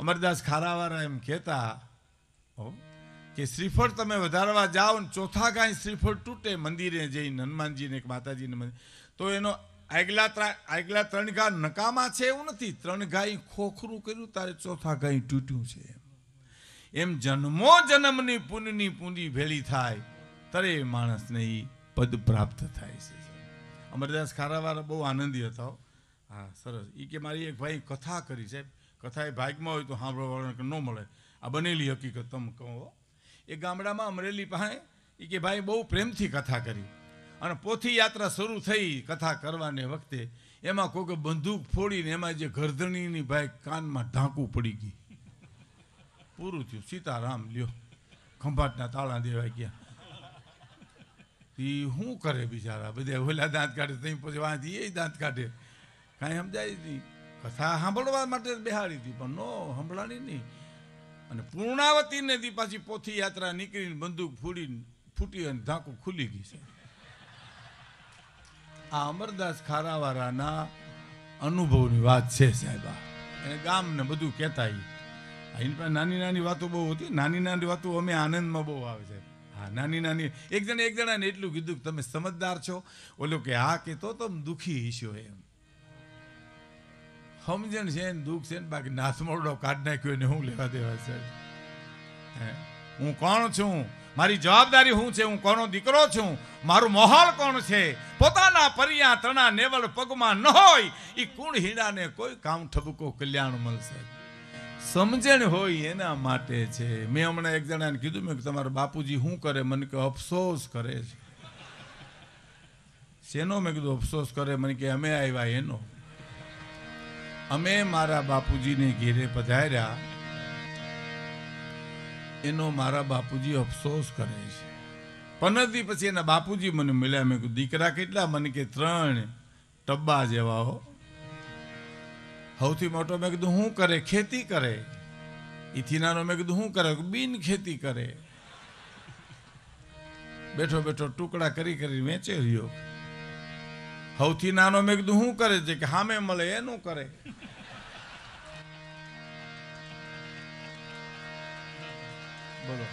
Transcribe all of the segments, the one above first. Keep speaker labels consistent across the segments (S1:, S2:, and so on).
S1: અમરદાસ ખારાવાળા એમ કહેતા કે શ્રીફળ તમે વધારવા જાઓ ને ચોથા કાંઈ શ્રીફળ તૂટે મંદિરે જઈને હનુમાનજીને એક માતાજીને મંદિર, તો એનો આગલા 3 ઘા નકામા છે એવું નથી, 3 ઘા ખોખરું કર્યું તારે ચોથા ઘા તૂટ્યું છે. એમ જન્મો જન્મની પુણ્યની પૂંજી ભેળી થાય તરે માણસને એ પદ પ્રાપ્ત થાય છે. અમરદાસ ખારાવાળા બહુ આનંદી હતા. હા સરસ. એ કે મારી એક ભાઈ કથા કરી સાહેબ, કથા એ ભાગમાં હોય તો સાંભળવા ન મળે, આ બનેલી હકીકત તમે કહો. એ ગામડામાં અમરેલી પાસે એ કે ભાઈ બહુ પ્રેમથી કથા કરી અને પોથી યાત્રા શરૂ થઈ કથા કરવાને વખતે એમાં કોઈ બંદૂક ફોડીને એમાં જે ગરદણીની ભાઈ કાનમાં ઢાંકું પડી ગઈ, પૂરું થયું. સીતારામ લ્યો, ખંભાટના તાળા દેવાઈ ગયા. એ શું કરે બિચારા, બધા ઓલા દાંત કાઢે તઈ પછી વાંચી એ દાંત કાઢે, કાંઈ સમજાય નહીં. કથા સાંભળવા માટે બેહાડી હતી પણ નો સાંભળવાની નહીં. અને પૂર્ણાવતીને દી પાછી પોથી યાત્રા નીકળીને બંદૂક ફૂટી અને ઢાંકું ખુલી ગઈ છે. આ અમરદાસ ખારાવાળાના અનુભવની વાત છે સાહેબ. એને ગામને બધું કહેતા એની પાસે નાની નાની વાતો બહુ હતી. નાની નાની વાતો અમે આનંદમાં બહુ આવે છે. હા નાની નાની એક જણાને એટલું કીધું કે તમે સમજદાર છો, ઓલો કે હા કે તો તમે દુઃખી હશો એમ. સમજણ છે ને દુઃખ છે ને, બાકી નાસમોરડો કાઢ નાખ્યો ને હું લેવા દેવા છે. હું કોણ છું, મારી જવાબદારી શું છે, હું કોનો દીકરો છું, મારું મોહાલ કોણ છે, પોતાના પરિયા તણા નેવળ પગમાં ન હોય એ કુણ હીડાને કોઈ કામ ઠબકો કલ્યાણ મળશે. સમજણ હોય એના માટે છે. મેં હમણાં એક જણાને કીધું મેં કે તમારા બાપુજી શું કરે, મને કે અફસોસ કરે છે. શેનો? મેં કીધું અફસોસ કરે. મને કે અમે આવ્યા એનો. અમે મારા બાપુજીને ઘેરે પધાર્યા એનો મારા બાપુજી અફસોસ કરે છે. 15 દી પછી એના બાપુજી મને મળ્યા. મેં કીધું દીકરા કેટલા? મને કે 3 ટબ્બા જેવા હો. સૌથી મોટો મેં કીધું શું કરે? ખેતી કરે. ઈથી નાનો મેં કીધું શું કરે? બિન ખેતી કરે. બેઠો બેઠો ટુકડા કરી કરી વેચે રહ્યો. સૌથી નાનો મેં કીધું શું કરે છે? કે સામે મળે એનું કરે. બોલો,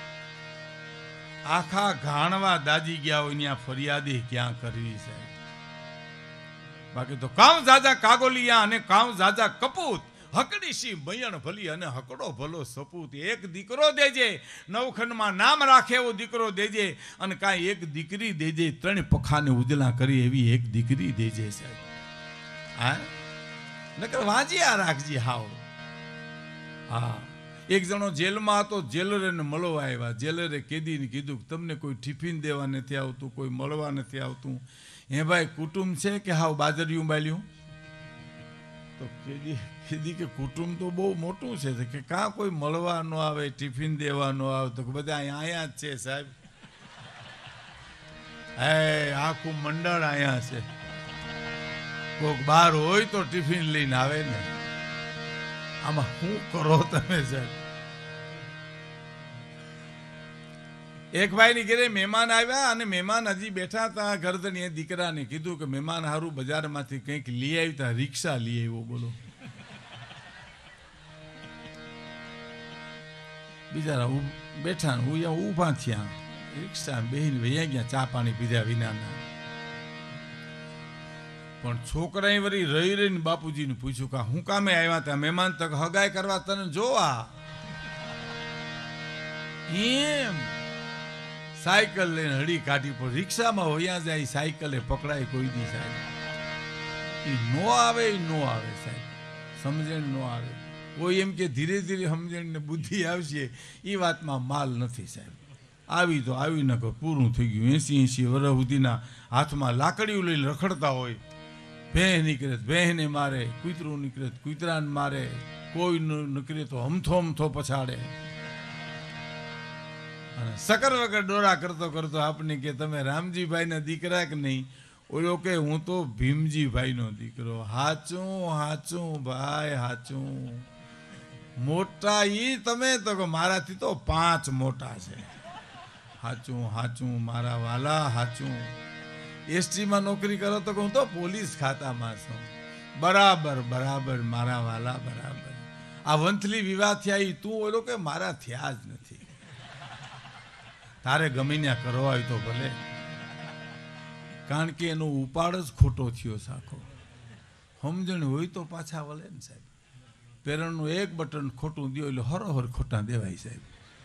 S1: આખા ઘાણવા દાજી ગયા હોય ત્યાં ફરિયાદી ક્યાં કરવી છે? બાકી તો કામ જાજા કાગોલિયા અને કામ જાજા કપૂત, હકડીશી મયણ ભલી અને હકડો ભલો સપૂત. એક દીકરો દેજે, નવખંડમાં નામ રાખે એવો દીકરો દેજે, અને કાંઈ એક દીકરી દેજે, 3 પખાને ઉજળા કરી એવી એક દીકરી દેજે સાહેબ. હા નકર વાંજિયા રાખજી હાવ. હા એક જણો જેલમાં હતો, જેલરને મળવા આવ્યા. જેલરે કેદીને કીધું કે તમને કોઈ ટિફિન દેવા નથી આવતું, કોઈ મળવા નથી આવતું. હે ભાઈ કુટુંબ છે કે હાવ બાજરિયું બાલ્યું? તો કેદી કે કુટુંબ તો બહુ મોટું છે કે કાં કોઈ મળવા ન આવે, ટિફિન દેવા ન આવે? તો બધા અહીંયા જ છે સાહેબ. હે આખું મંડળ અહીંયા છે. કોઈક બહાર હોય તો ટિફિન લઈને આવે ને. આમાં શું કરો તમે સાહેબ? એક ભાઈની ઘરે મહેમાન આવ્યા અને મહેમાન હજી બેઠા હતા. ગરદનીએ દીકરાને કીધું કે મહેમાન હારું બજારમાંથી કંઈક લઈ આવ્યા, રિક્ષા લઈ આવ્યો. બોલો, બિચારા બેઠા ઊભા થયા, રિક્ષા બેહીને વૈયા ગયા ચા પાણી પીધા વિનાના. પણ છોકરાએ વળી રહી રહીને બાપુજીને પૂછ્યું કે હું કામે આવ્યા હતા? મહેમાન તક હગાઈ કરવા તને જોવા. એમ સાયકલ લઈને હળી કાઢી પણ રિક્ષામાં હોયા જાય, સાયકલે પકડાય કોઈ દી સાહેબ. એ નો આવે, એ નો આવે સાહેબ. સમજણ નો આવે. કોઈ એમ કે ધીરે ધીરે સમજણ ને બુદ્ધિ આવશે, એ વાતમાં માલ નથી સાહેબ. આવી તો આવી ન કહો, પૂરું થઈ ગયું. 80 વર્ષ સુધીના હાથમાં લાકડીઓ લઈને રખડતા હોય. ભેં નીકળે ભેંને મારે, કૂતરું નીકળે કૂતરાને મારે, કોઈ નીકળે તો હમથો પછાડે. અને સકર વગર ડોરા કરતો કરતો આપને કે તમે રામજીભાઈના દીકરા કે નહીં? ઓલો કે હું તો ભીમજીભાઈનો દીકરો. હાચું ભાઈ હાચું. મોટા ઈ તમે? તો કે મારાથી તો 5 મોટા છે. હાચું મારા વાલા હાચું. એસટીમાં નોકરી કરો તો હું તો પોલીસ ખાતામાં છું. બરાબર મારા વાલા બરાબર. આ વંથલી વિવાહ થયા ઈ તું ઓલો કે મારા થયા જ નથી. તારે ગમે ત્યાં કરવા હોય તો ભલે, કારણ કે એનો ઉપાડ જ ખોટો થયો સાખો. સમજણ હોય તો પાછા વળે ને સાહેબ. પેરણનું એક બટન ખોટું દો એટલે હરોહર ખોટા દેવાય સાહેબ.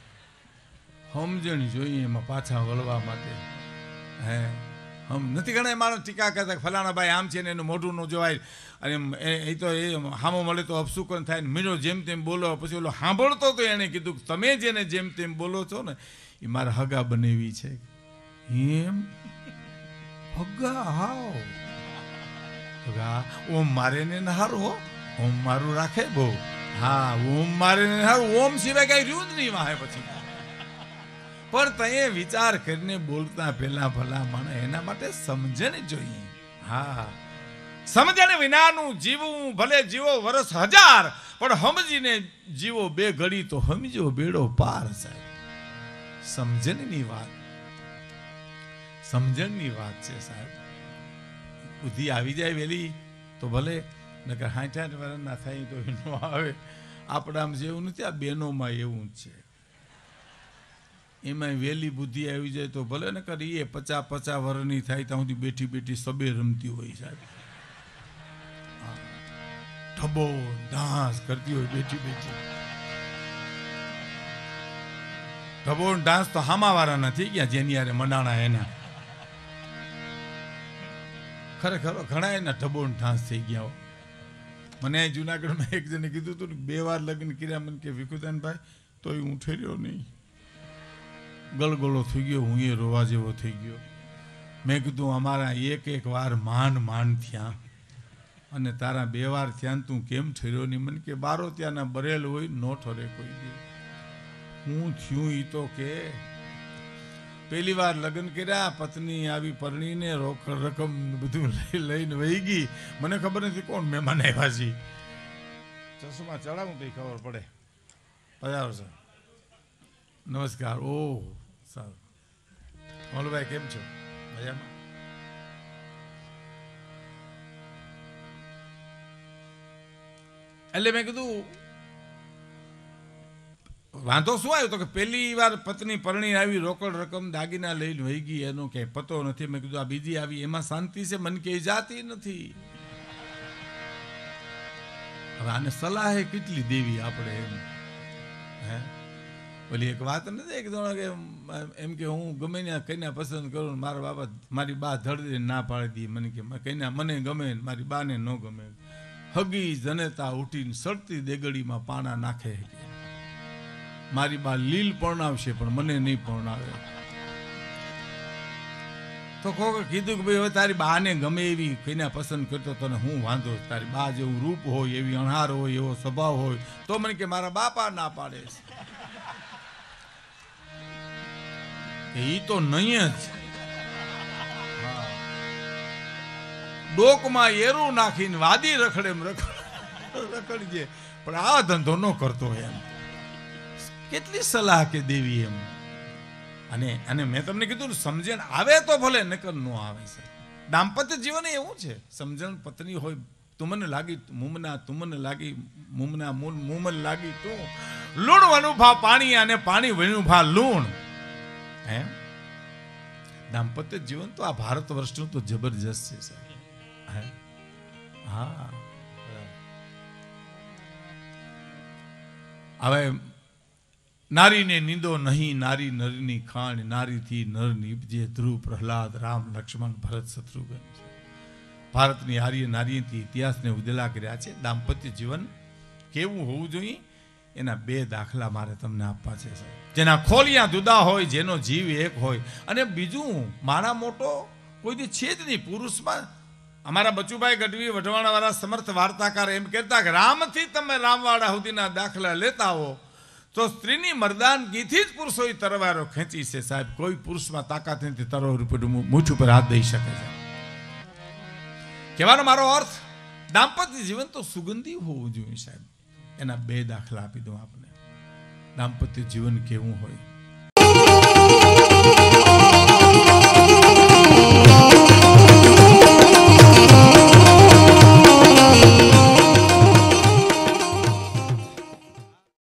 S1: સમજણ જોઈએ એમાં પાછા વળવા માટે. હે નથી ઘણા માણસ ટીકા કરતા ફલાણા ભાઈ આમ છે ને એનું મોઢું ન જોવાય, અને એ તો એ હામો મળે તો અપસુકન થાય ને મીનો જેમ તેમ બોલો. પછી ઓલો સાંભળતો તો એણે કીધું તમે જેને જેમ તેમ બોલો છો ને એ મારા હગા બનેવી છે. એમ હગા? હાવ હગા? ઓમ મારે ને હારું હો, ઓમ મારું રાખે બહુ. હા ઓમ મારે ને હારું, ઓમ સિવાય કઈ રહ્યું જ નહીં વાહે પછી. પણ તએ વિચાર કરીને બોલતા પહેલા ભલા માણે એના માટે સમજણ જોઈએ. હા, સમજણ વિનાનું જીવવું ભલે જીવો વર્ષ 1000, પણ સમજીને જીવો 2 ઘડી તો સમજો બેડો પાર સાહેબ. સમજણની વાત, સમજણની વાત છે સાહેબ. બુદ્ધિ આવી જાય વેલી તો ભલે, નકર 60 વર્ષના થાય તો એનો આવે. આપણામાં જેવું નથી, આ બહેનોમાં એવું જ છે. એમાં વેલી બુદ્ધિ આવી જાય તો ભલે, ને કરી એ 50 વર્ષની થાય ત્યાં સુધી બેઠી બેઠી સબે રમતી હોય સાહેબ. ઠબો ડાન્સ કરતી હોય બેઠી બેઠી. ઠબો ડાન્સ તો હામાવાળા નથી ગયા જેની યારે મનાણા એના. ખરેખર ઘણા એના ઠબો ડાન્સ થઈ ગયા. મને જુનાગઢમાં એક જણે કીધું હતું 2 વાર લગ્ન કર્યા. મને કે વિકુદાનભાઈ તોય હું ઠેર્યો નહીં, ગળગળો થઈ ગયો, હું એ રોવા જેવો થઈ ગયો. મેં કીધું અમારા એક વાર માંડ થયા અને તારા 2 વાર થયા તું કેમ ઠર્યો નહીં? મને કે બારો ત્યાંના બરેલ હોય નો ઠરે કોઈ દી. હું થયું ઈ તો કે પહેલી વાર લગ્ન કર્યા, પત્ની આવી પરણીને રોકડ રકમ બધું લઈને વહી ગઈ. મને ખબર નથી કોણ મહેમાન આવ્યા છે. ચશ્મા ચડાવું તો ખબર પડે. પધારો સર. નમસ્કાર. ઓ સારું. મોલભાઈ કેમ છો? મજામાં? એટલે મેં કીધું વાંધો શું આવ્યો? તો કે પહેલી વાર પત્ની પરણી આવી, રોકડ રકમ દાગીના લઈને વહી ગઈ, એનો ક્યાંય પતો નથી. મેં કીધું આ બીજી આવી એમાં શાંતિ છે? મને કે જાતી નથી. હવે આને સલાહ કેટલી દેવી આપણે એમ? હે ઓલી એક વાત નથી એક જણા કે એમ કે હું ગમે ત્યાં કન્યા પસંદ કરું, મારા બાપા મારી બા ધડે ના પાડી દી. મને કે કન્યા મને ગમે, મારી બાને ન ગમે. હગી જનેતા ઉઠીને સડતી દેગડીમાં પાણા નાખે. મારી બા લીલ પરણાવશે પણ મને નહીં પરણાવે. તો કોકે કીધું કે ભાઈ હવે તારી બાને ગમે એવી કન્યા પસંદ કરતો તને હું વાંધો? તારી બા જેવું રૂપ હોય, એવી અણહાર હોય, એવો સ્વભાવ હોય તો મને કે મારા બાપા ના પાડે છે. ઈ તો નહીં જ. ડોકમાં એરું નાખીને વાદી રખડજે, પણ આ ધંધો ન કરતો એમ. કેટલી સલાહ કે દેવી એમ. અને મેં તમને કીધું સમજણ આવે તો ભલે, નકર ન આવે છે. દાંપત્ય જીવન એવું છે. સમજણ પત્ની હોય, તુમને લાગી મુમના, તુમને લાગી મુમના, મુમન લાગી તું. લૂણ વનું ભા પાણી અને પાણી વનું ભા લૂણ. હે દાંપત્ય જીવન તો આ ભારત વર્ષનું તો જબરજસ્ત છે સાહેબ. હા હવે નારીને નિંદો નહીં, નારી નરની ખાણ, નારીથી નર નીપજે. ધ્રુવ પ્રહલાદ, રામ લક્ષ્મણ ભરત શત્રુઘ્ન. ભારતની આર્ય નારીથી ઇતિહાસને ઉજળા કર્યા છે. દાંપત્ય જીવન કેવું હોવું જોઈએ એના 2 દાખલા મારે તમને આપવા છે સાહેબ. જેના ખોલિયા જુદા હોય, જેનો જીવ એક હોય. અને બીજું માણા મોટો કોઈ દી છે જ નહીં પુરુષમાં. અમારા બચુભાઈ ગઢવી વઢવાણા વાળા સમર્થ વાર્તાકાર એમ કહેતા કે રામથી તમે રામવાડા સુધીના દાખલા લેતા હો તો સ્ત્રીની મર્દાનગીથી જ પુરુષોએ તરવારો ખેંચી છે સાહેબ. કોઈ પુરુષમાં તાકાત નથી તરવાર ઉપર મૂઠ ઉપર હાથ દઈ શકે છે. કહેવાનો મારો અર્થ દાંપત્ય જીવન તો સુગંધી હોવું જોઈએ સાહેબ. એના 2 દાખલા આપી દઉં આપને. દાંપત્ય જીવન કેવું હોય?